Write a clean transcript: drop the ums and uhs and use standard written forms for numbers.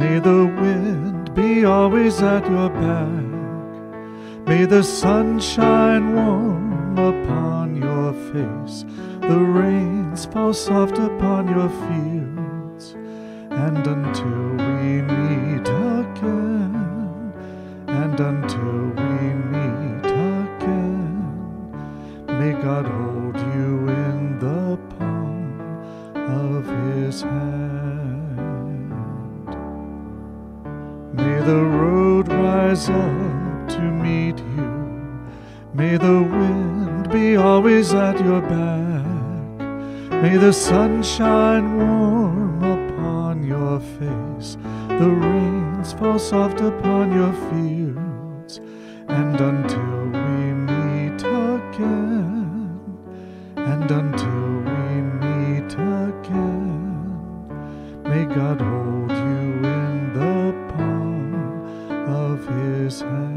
May the wind be always at your back. May the sun shine warm upon your face, the rains fall soft upon your fields, and until we meet again, and until we meet again, may God hold you in the palm of His hand. May the road rise up to meet you. May the wind be always at your back. May the sun shine warm upon your face, the rains fall soft upon your fields, and until we meet again, and until we meet again, may God hold you in the palm of His hand.